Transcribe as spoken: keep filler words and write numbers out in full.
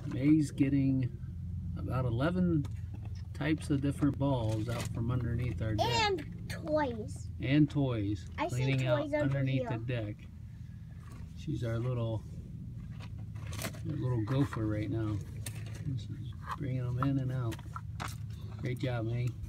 May's getting about eleven types of different balls out from underneath our deck. And toys. And toys. I see Cleaning toys out over underneath here. the deck. She's our little, our little gopher right now. She's bringing them in and out. Great job, May.